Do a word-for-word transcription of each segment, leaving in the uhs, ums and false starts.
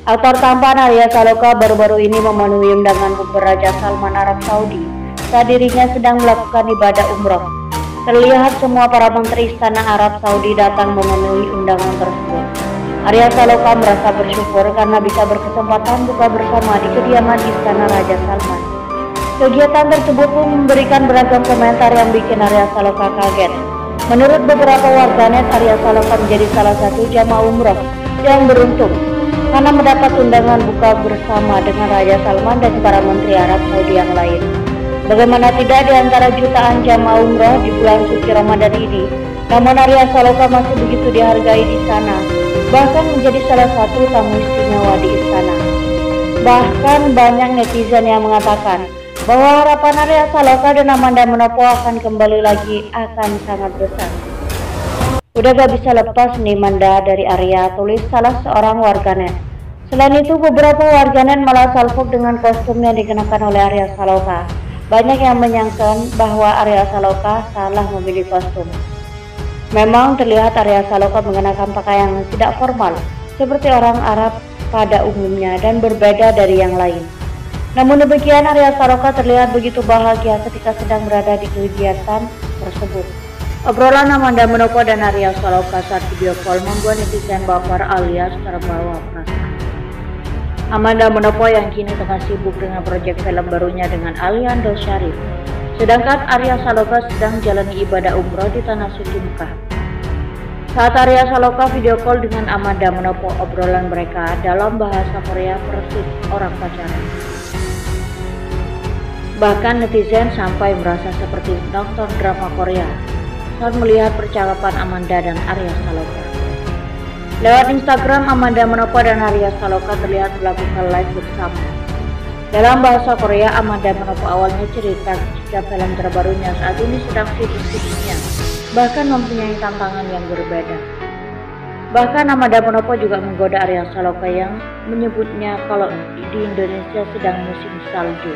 Aktor tampan Arya Saloka baru-baru ini memenuhi undangan Bukber Raja Salman Arab Saudi saat dirinya sedang melakukan ibadah umroh. Terlihat semua para menteri istana Arab Saudi datang memenuhi undangan tersebut. Arya Saloka merasa bersyukur karena bisa berkesempatan buka bersama di kediaman istana Raja Salman. Kegiatan tersebut pun memberikan beragam komentar yang bikin Arya Saloka kaget. Menurut beberapa warganet, Arya Saloka menjadi salah satu jamaah umroh yang beruntung karena mendapat undangan buka bersama dengan Raja Salman dan para menteri Arab Saudi yang lain. Bagaimana tidak di antara jutaan jamaah umroh di bulan suci Ramadan ini, namun Arya Saloka masih begitu dihargai di sana, bahkan menjadi salah satu tamu istimewa di istana. Bahkan banyak netizen yang mengatakan bahwa harapan Arya Saloka dan Amanda Manopo akan kembali lagi akan sangat besar. Udah gak bisa lepas nih Manda dari Arya, tulis salah seorang warganet. Selain itu, beberapa warganet malah salfok dengan kostum yang dikenakan oleh Arya Saloka. Banyak yang menyangka bahwa Arya Saloka salah memilih kostum. Memang terlihat Arya Saloka mengenakan pakaian yang tidak formal seperti orang Arab pada umumnya dan berbeda dari yang lain. Namun demikian, Arya Saloka terlihat begitu bahagia ketika sedang berada di kegiatan tersebut. Obrolan Amanda Manopo dan Arya Saloka saat video call membuat netizen baper alias terbawa perasaan. Amanda Manopo yang kini tengah sibuk dengan proyek film barunya dengan Aliando Syarif, sedangkan Arya Saloka sedang jalani ibadah umroh di tanah suci Mekah. Saat Arya Saloka video call dengan Amanda Manopo, obrolan mereka dalam bahasa Korea persis orang pacaran. Bahkan netizen sampai merasa seperti nonton drama Korea saat melihat percakapan Amanda dan Arya Saloka. Lewat Instagram, Amanda Manopo dan Arya Saloka terlihat melakukan live bersama. Dalam bahasa Korea, Amanda Manopo awalnya cerita jika film terbarunya saat ini sedang sibuk-sibuknya, bahkan mempunyai tantangan yang berbeda. Bahkan Amanda Manopo juga menggoda Arya Saloka yang menyebutnya kalau di Indonesia sedang musim salju.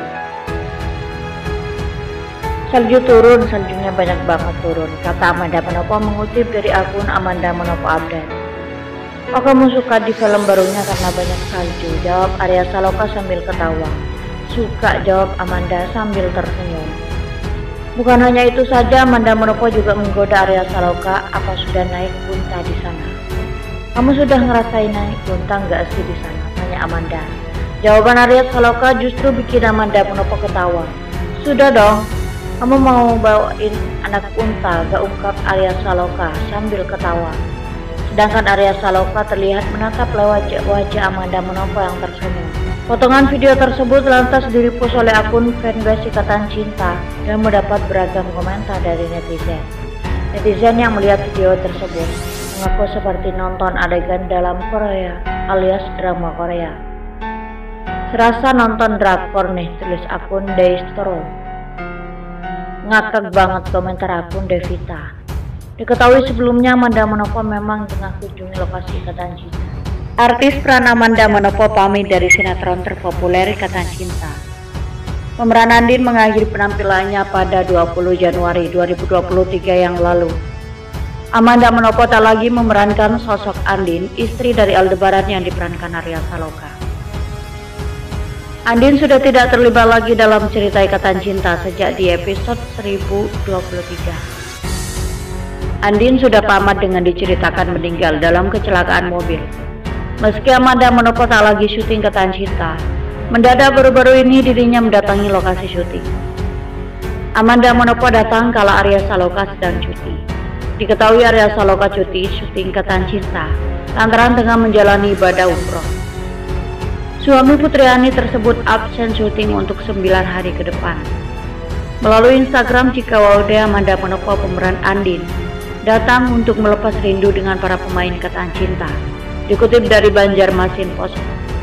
Salju turun, saljunya banyak banget turun, kata Amanda Manopo mengutip dari akun Amanda Manopo Update. Oh, kamu suka di film barunya karena banyak salju, jawab Arya Saloka sambil ketawa. Suka, jawab Amanda sambil tersenyum. Bukan hanya itu saja, Amanda Manopo juga menggoda Arya Saloka, apa sudah naik unta di sana? Kamu sudah ngerasain naik unta nggak sih di sana? Tanya Amanda. Jawaban Arya Saloka justru bikin Amanda Manopo ketawa. Sudah dong. Kamu mau bawain anak unta, gak, ungkap Arya Saloka sambil ketawa. Sedangkan Arya Saloka terlihat menatap lewat wajah Amanda Manopo yang tersenyum. Potongan video tersebut lantas direpost oleh akun fanbase Ikatan Cinta dan mendapat beragam komentar dari netizen. Netizen yang melihat video tersebut mengaku seperti nonton adegan dalam Korea alias drama Korea. Serasa nonton drakor nih, tulis akun Daystro. Ngakak banget, komentar akun Devita. Diketahui sebelumnya Amanda Manopo memang tengah kunjungi lokasi Ikatan Cinta. Artis peran Amanda Manopo pamit dari sinetron terpopuler Ikatan Cinta. Pemeran Andin mengakhiri penampilannya pada dua puluh Januari dua ribu dua puluh tiga yang lalu. Amanda Manopo tak lagi memerankan sosok Andin, istri dari Aldebaran yang diperankan Arya Saloka. Andin sudah tidak terlibat lagi dalam cerita Ikatan Cinta sejak di episode seribu dua puluh tiga. Andin sudah pamit dengan diceritakan meninggal dalam kecelakaan mobil. Meski Amanda Manopo tak lagi syuting Ikatan Cinta, mendadak baru-baru ini dirinya mendatangi lokasi syuting. Amanda Manopo datang kala Arya Saloka sedang cuti. Diketahui Arya Saloka cuti syuting Ikatan Cinta lantaran tengah menjalani ibadah umroh. Suami Putriani tersebut absen syuting untuk sembilan hari ke depan. Melalui Instagram Cika Waude, Amanda Manopo pemeran Andin datang untuk melepas rindu dengan para pemain Ikatan Cinta. Dikutip dari Banjarmasin Post.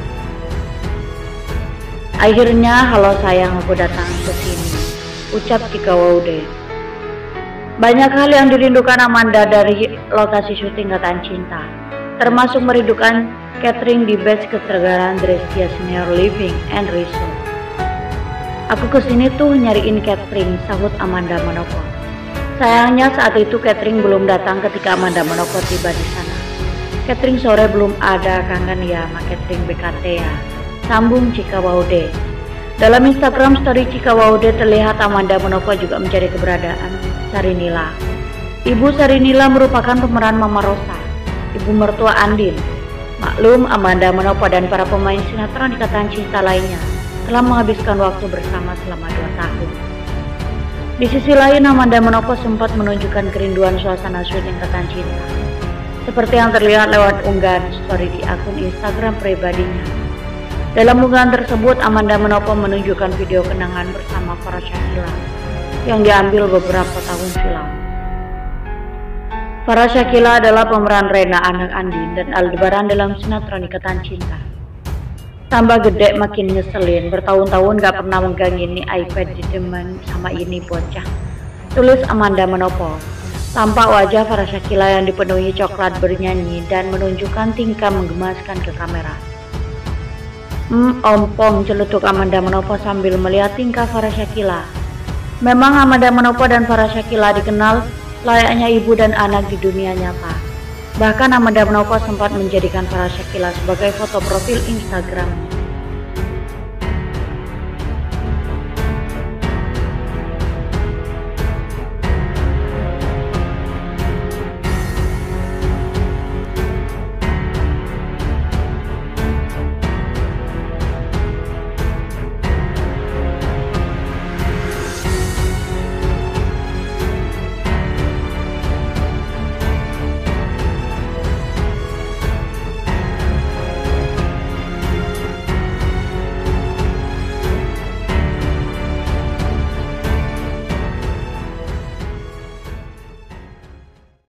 Akhirnya, halo sayang, aku datang ke sini, ucap Cika Waude. Banyak hal yang dirindukan Amanda dari lokasi syuting Ikatan Cinta, termasuk merindukan catering di batch ketergaran Drestia Senior Living and Resort. Aku kesini tuh nyariin catering, sahut Amanda Manopo. Sayangnya saat itu catering belum datang ketika Amanda Manopo tiba di sana. Catering sore belum ada, kangen ya ma catering B K T ya. Sambung Chika Waude. Dalam Instagram story Chika Waude terlihat Amanda Manopo juga mencari keberadaan Sarinila. Ibu Sarinila merupakan pemeran Mama Rosa, ibu mertua Andin. Maklum, Amanda Manopo dan para pemain sinetron Ikatan Cinta lainnya telah menghabiskan waktu bersama selama dua tahun. Di sisi lain, Amanda Manopo sempat menunjukkan kerinduan suasana sweet Ikatan Cinta, seperti yang terlihat lewat unggahan story di akun Instagram pribadinya. Dalam unggahan tersebut, Amanda Manopo menunjukkan video kenangan bersama Farah Shakila yang diambil beberapa tahun silam. Farah Shakila adalah pemeran Rena anak Andin dan Aldebaran dalam sinetron Ikatan Cinta. Tambah gede makin ngeselin, bertahun-tahun gak pernah megang ini iPad di demen sama ini bocah, tulis Amanda Manopo. Tampak wajah Farah Shakila yang dipenuhi coklat bernyanyi dan menunjukkan tingkah menggemaskan ke kamera. Hmm, ompong, celetuk Amanda Manopo sambil melihat tingkah Farah Shakila. Memang Amanda Manopo dan Farah Shakila dikenal layaknya ibu dan anak di dunia nyata. Bahkan Amanda Manopo sempat menjadikan Farah Shakila sebagai foto profil Instagram.